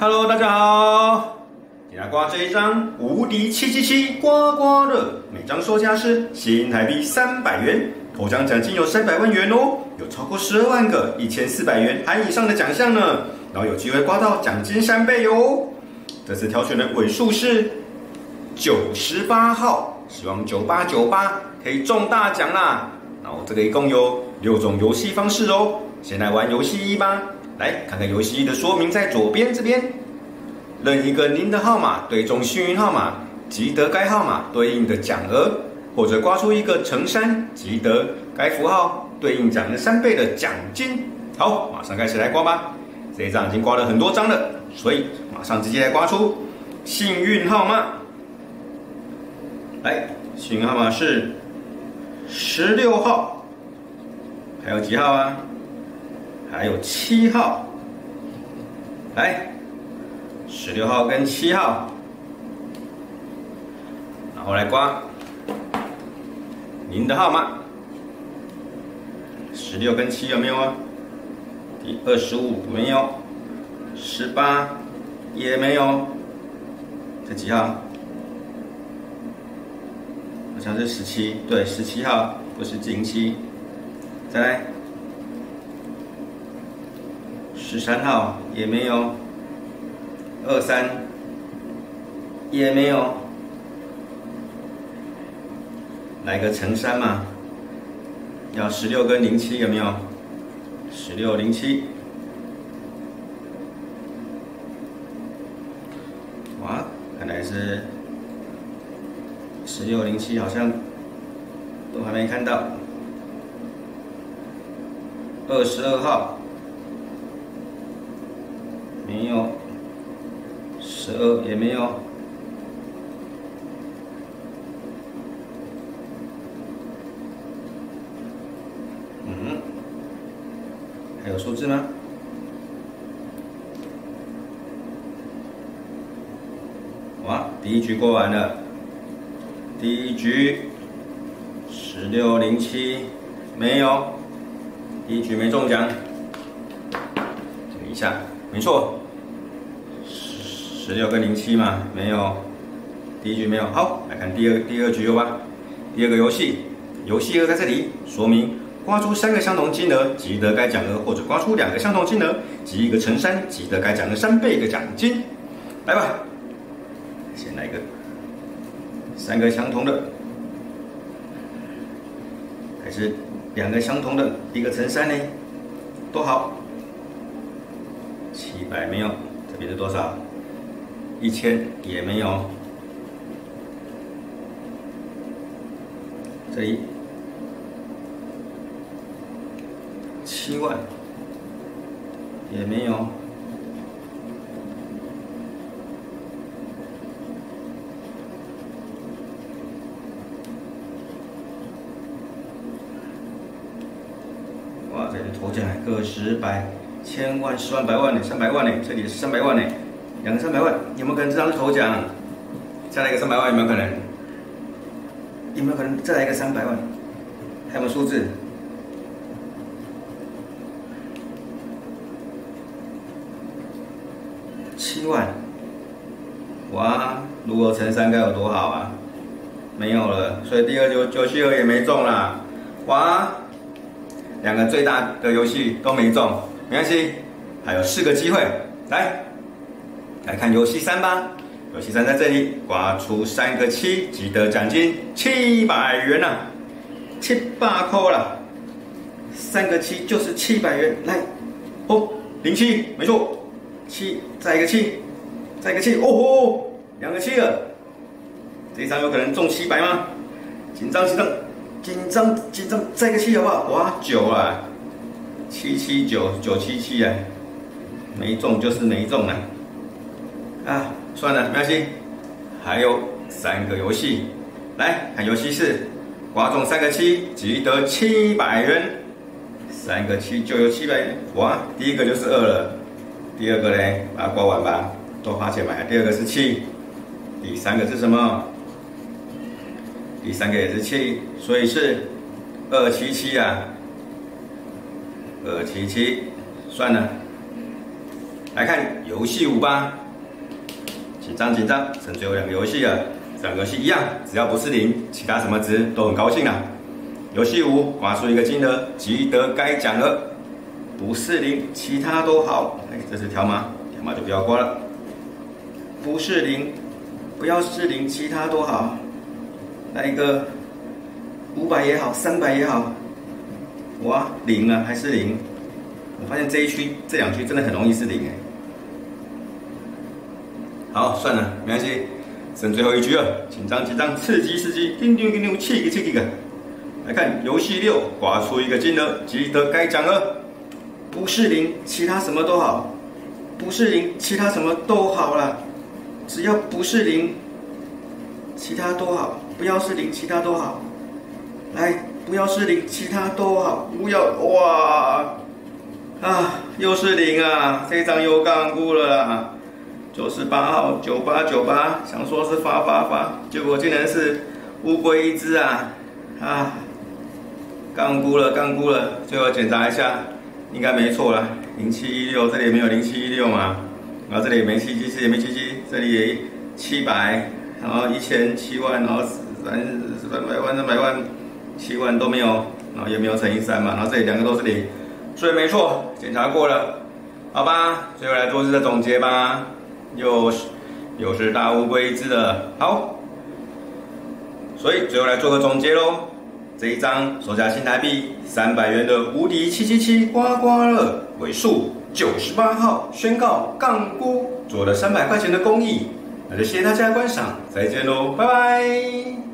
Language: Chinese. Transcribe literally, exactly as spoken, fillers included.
Hello， 大家好。今天刮这一张无敌七七七刮刮乐，每张售价是新台币三百元，头奖奖金有三百万元哦，有超过十二万个一千四百元含以上的奖项呢，然后有机会刮到奖金三倍哦。这次挑选的尾数是九十八号，希望九八九八可以中大奖啦。然后这个一共有六种游戏方式哦，先来玩游戏一吧。来看看游戏一的说明，在左边这边，任一个您的号码对中幸运号码，即得该号码对应的奖额，或者刮出一个乘三，即得该符号对应奖的三倍的奖金。好，马上开始来刮吧。这一张已经刮了很多张了，所以马上直接来刮出幸运号码。来，幸运号码是十六号，还有几号啊？还有七号。来，十六号跟七号，然后来刮您的号码。十六跟七有没有啊？第二十五没有，十八也没有，这几号？好像是十七，对，十七号不是零七。再来，十三号也没有，二三也没有，来个乘三嘛？要十六跟零七有没有？十六零七，哇，看来是十六零七，好像都还没看到。二十二号没有，十二也没有。嗯，还有数字吗？哇，第一局过完了。第一局十六零七没有，第一局没中奖。等一下，没错，十六跟零七嘛，没有，第一局没有。好，来看第二第二局有吧？第二个游戏，游戏二在这里说明。刮出三个相同金额，即得该奖额；或者刮出两个相同金额，即一个乘三，即得该奖额三倍的奖金。来吧，先来一个三个相同的，还是两个相同的，一个乘三呢？多好，七百没有，这边是多少？一千也没有，这里。七万也没有，哇，这里头奖个十百千万十万百万呢，三百万呢，这里是三百万呢，两个三百万，有没有可能这张是头奖？再来一个三百万有没有可能？有没有可能再来一个三百万？还有没有数字？七万，哇！如果乘三该有多好啊！没有了，所以第二九九七二也没中啦。哇！两个最大的游戏都没中，没关系，还有四个机会。来，来看游戏三吧。游戏三在这里，刮出三个七，即得奖金七百元呐、啊，七百块啦。三个七就是七百元。来，哦，零七，没错。七，再一个七，再一个七，哦吼，两个七了，这一张有可能中七百吗？紧张紧张紧张紧张，再一个七好不好？哇，九啊，七七九九七七啊，没中就是没中了，啊，算了，没关系，还有三个游戏，来看游戏四，刮中三个七，即得七百元，三个七就有七百元，哇，第一个就是二了。第二个呢，把它刮完吧，多花钱买。第二个是七，第三个是什么？第三个也是七，所以是二七七啊，二七七，算了， 来看游戏五吧，紧张紧张，剩最后两个游戏了。这两个游戏一样，只要不是零，其他什么值都很高兴啊。游戏五，刮出一个金额，集得该奖额，不是零，其他都好。哎，这是条码，条码就不要刮了。不是零，不要是零，其他都好。来一个五百也好，三百也好。哇，零啊，还是零。我发现这一区、这两区真的很容易是零哎。好，算了，没关系，剩最后一局了，紧张紧张，刺激刺激，叮叮叮叮，气个气个。来看游戏六，刮出一个金额，集得该奖额，不是零，其他什么都好。不是零，其他什么都好啦，只要不是零，其他都好。不要是零，其他都好。来，不要是零，其他都好。不要哇！啊，又是零啊！这一张又杠估了啦。九十八号九八九八，想说是发发发，结果竟然是乌龟一只啊！啊，杠估了，杠估了。最后检查一下，应该没错了。零七一六，这里也没有零七一六嘛。然后这里也没七七七，也没七七，这里也七百，然后一千七万，然后三三百万、三百万、七万都没有，然后也没有乘以三嘛。然后这里两个都是零。所以没错，检查过了，好吧，最后来做一次总结吧，又是又是大乌龟一只了，好，所以最后来做个总结喽。这一张售价新台币三百元的无敌七七七刮刮乐尾数九十八号宣告杠估，做了三百块钱的公益，那就谢谢大家的观赏，再见喽，拜拜。